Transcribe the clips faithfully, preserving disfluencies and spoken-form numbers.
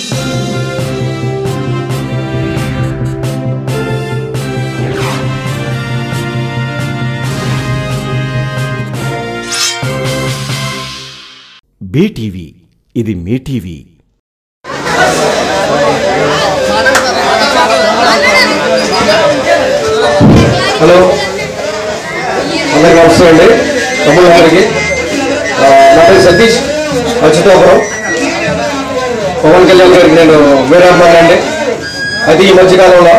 BTV ఇది మీ TV. Hello అందరికీ నమస్తే అండి. తమ్ముడు గారికి నా పేరు సతీష్ అచ్యుతాపురం. పవన్ కళ్యాణ్ గారికి నేను వీరాభిమాని అండి. అది ఈ మధ్యకాలంలో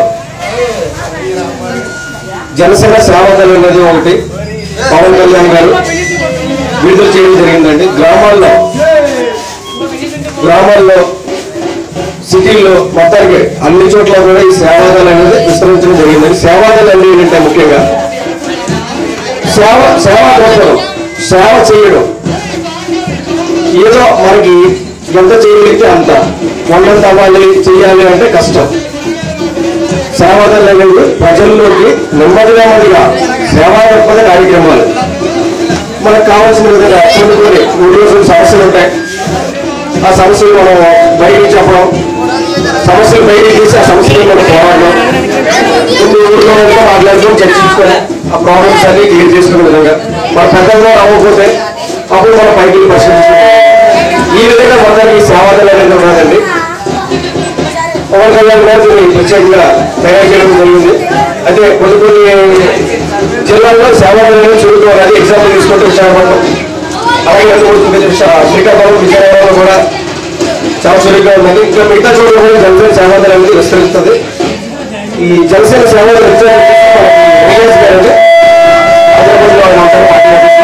జనసేన శ్రావణదళం అనేది ఒకటి పవన్ కళ్యాణ్ గారు విడుదల చేయడం జరిగిందండి. గ్రామాల్లో గ్రామాల్లో సిటీల్లో మొత్తానికి అన్ని చోట్ల కూడా ఈ సేవాదళం అనేది విస్తరించడం జరిగిందండి. సేవాదళం అంటే ఏంటంటే ముఖ్యంగా సేవ సేవా దృక్పథం, సేవ చేయడం. ఏదో మనకి ఎంత చేయగలిగితే అంత, వందంత అవ్వాలి చేయాలి అంటే కష్టం. సేవాదళం అనేది ప్రజల్లోకి నెమ్మదిగా నెమ్మదిగా సేవా దృక్పథ కార్యక్రమాలు మనకు కావాల్సిన విధంగా కొన్ని కొన్ని మూడు రోజులు సమస్యలు ఉంటాయి. ఆ సమస్యలు మనం బయటికి చెప్పడం, సమస్యలు బయటికి తీసి ఆ సమస్యలు మనం పోరాడడం, కొన్ని ఊళ్ళో మాట్లాడడం, చర్చించుకొని ఆ ప్రాబ్లమ్స్ అన్ని క్లియర్ చేసుకునే విధంగా మన పెద్దగా అవ్వకపోతే అప్పుడు మనం పైకి పరిశీలించుకుంటాం. ఈ విధంగా మొత్తానికి సేవాదళం అనేది ఉన్నదండి. పవన్ కళ్యాణ్ గారు దీన్ని ప్రత్యేకంగా తయారు చేయడం జరిగింది. అయితే కొన్ని కొన్ని జిల్లాల్లో సేవాదళం చురుకోవాలి. అది ఎగ్జాంపుల్ తీసుకుంటే విశాఖపట్నం, అలాగే శ్రీకాకుళం, విజయవాడలో కూడా చాలా చురుగ్గా ఉందండి. ఇంకా మిగతా చోట్ల కూడా జనసేన సేవాదళం అనేది విస్తరిస్తుంది. ఈ జనసేన సేవాదళం గారండి హైదరాబాద్లో ఉంటారు పార్టీ ఆఫీస్లో.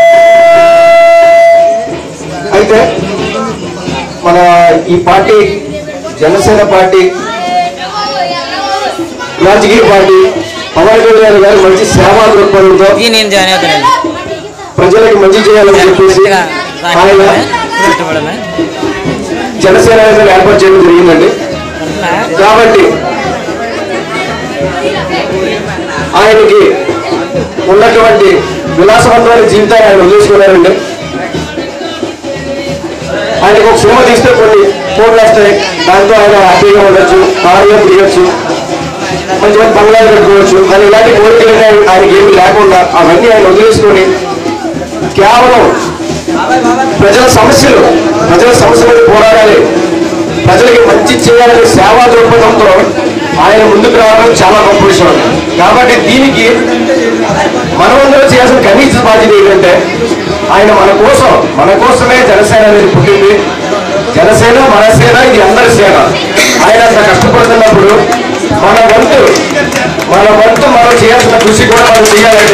అయితే మన ఈ పార్టీ జనసేన పార్టీ రాజకీయ పార్టీ పవన్ కళ్యాణ్ గారు మంచి సేవా దృక్పథంతో ప్రజలకు మంచి చేయాలని చెప్పేసి ఆయన జనసేన ఏర్పాటు చేయడం జరిగిందండి. కాబట్టి ఆయనకి ఉన్నటువంటి విలాసవంతమైన జీవితాన్ని ఆయన వదిలేసుకున్నారండి. ఆయనకు ఒక సినిమా తీస్తే కొన్ని కోట్లు వస్తాయి, దాంతో ఆయన హ్యాపీగా ఉండొచ్చు, కారులో తిరగచ్చు, మంచి మంచి బంగ్లాలు కట్టుకోవచ్చు. కానీ ఇలాంటి కోరికలు ఆయనకి ఏమీ లేకుండా అవన్నీ ఆయన వదిలేసుకొని కేవలం ప్రజల సమస్యలు ప్రజల సమస్యలను పోరాడాలి, ప్రజలకి మంచి చేయాలనే సేవా దృక్పథంతో ఆయన ముందుకు రావడం చాలా గొప్ప విషయం. కాబట్టి దీనికి మనమందరం చేయాల్సిన కనీస బాధ్యత ఏంటంటే ఆయన మన కోసం మన కోసమే జనసేన అనేది పుట్టింది. జనసేన మన సేన, ఇది అందరి సేన. ఆయన అంత కష్టపడుతున్నప్పుడు మన వంతు మన వంతు మనం చేయాల్సిన కృషి కూడా మనం చేయాలండి.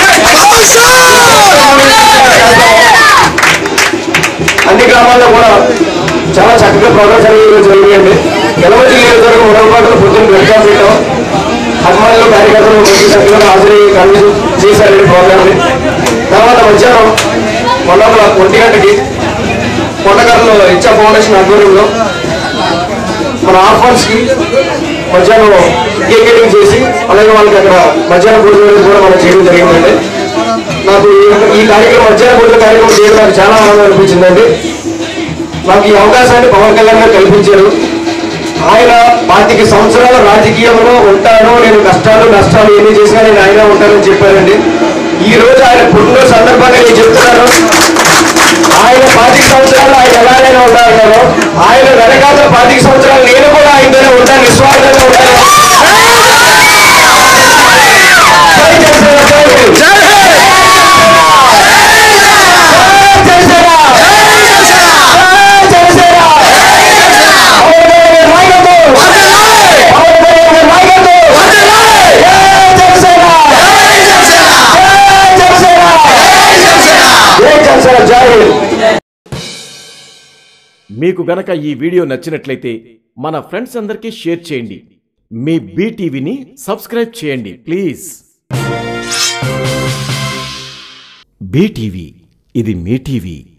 అన్ని గ్రామాల్లో కూడా చాలా చక్కగా ప్రోగ్రామ్స్ అనేవి జరిగాయండి. ఎలవతి నియోజకవర్గం ఉడవపాటులో పొద్దున్న వెల్కమ్ చేయడం, అభిమానులు కార్యకర్తలు మంచి చక్కగా హాజరయ్యి కలిసి చేశారండి ప్రోగ్రామ్ని. తర్వాత మధ్యాహ్నం మొన్న ఒంటి గంటకి కొండకర్రలో ఇచ్చా ఫౌండేషన్ ఆధ్వర్యంలో మన ఆర్ఫాన్స్ కి మధ్యాహ్నం కేక్ కటింగ్ చేసి అలాగే వాళ్ళకి అక్కడ మధ్యాహ్నం భోజనం కూడా మనం చేయడం జరిగిందండి. నాకు ఈ కార్యక్రమం మధ్యాహ్న భోజన కార్యక్రమం చేయడం నాకు చాలా ఆనందం అనిపించిందండి. నాకు ఈ అవకాశాన్ని పవన్ కళ్యాణ్ గారు కల్పించారు. ఆయన పాతిక సంవత్సరాల రాజకీయంలో ఉంటాను, నేను కష్టాలు నష్టాలు ఎన్ని చేసినా నేను ఆయన ఉంటానని చెప్పారండి. ఈ రోజు ఆయన పుట్టినరోజు సందర్భంగా నేను చెప్తున్నాను, ఆయన పాతిక సంవత్సరాలు ఆయన ఎలాగైనా ఉంటారన్నారో ఆయన వెనకాల పాతిక సంవత్సరాలు నేను కూడా ఆయనతోనే ఉంటాను, నిస్వార్థంగా ఉంటాను. మీకు గనక ఈ వీడియో నచ్చినట్లయితే మన ఫ్రెండ్స్ అందరికీ షేర్ చేయండి. మీ బీటీవీని సబ్స్క్రైబ్ చేయండి ప్లీజ్. బీటీవీ ఇది మీ టీవీ.